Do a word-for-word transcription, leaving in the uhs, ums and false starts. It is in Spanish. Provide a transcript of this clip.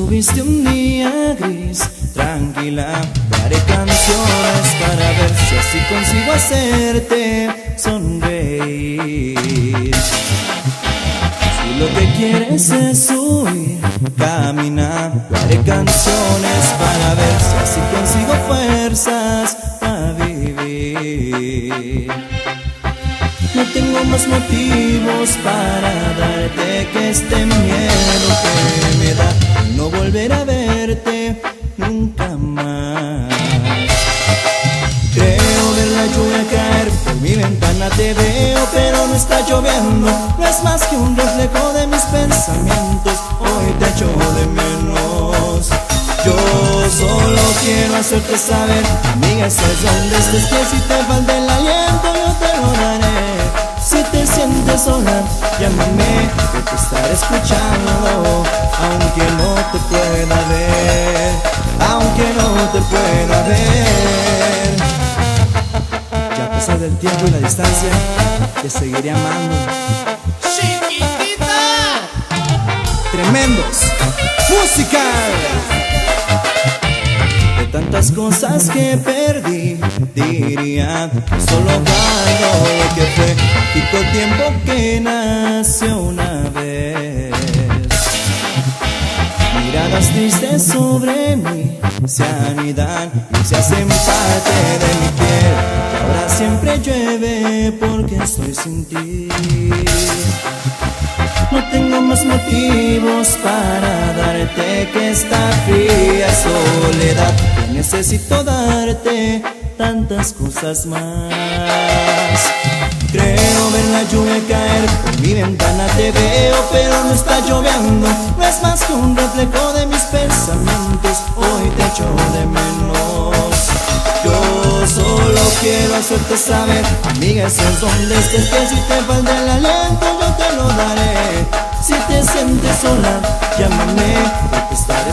tuviste un día gris, tranquila, te haré canciones para ver si así consigo hacerte sonreír. Si lo que quieres es huir, camina, te haré canciones para ver si así consigo fuerzas a vivir. No tengo más motivos para darte que este miedo que me da no volver a verte nunca más. Creo ver la lluvia caer por mi ventana, te veo pero no está lloviendo. No es más que un reflejo de mis pensamientos, hoy te echo de menos. Yo solo quiero hacerte saber, amiga, estés donde estés, que si te falta el aliento yo te lo daré. Si te sientes sola, llámame, que te estaré escuchando, aunque no te pueda ver, aunque no te pueda ver. Ya a pesar del tiempo y la distancia, te seguiré amando. ¡Chiquitita! Tremendos, musical. De tantas cosas que perdí, diría que solo valgo lo que fue y todo el tiempo que nació una vez. Miradas tristes sobre mí se anidan y se hacen parte de mi piel, que ahora siempre llueve porque estoy sin ti. No tengo más motivos para darte que esta fría soledad. Necesito darte tantas cosas más. Creo ver la lluvia caer por mi ventana, te veo pero no está lloviendo. No es más que un reflejo de mis pensamientos, hoy te echo de menos. Yo solo quiero hacerte saber, amiga, estés donde estés, que si te falta el aliento yo te lo daré. Si te sientes sola, llámame, que te estaré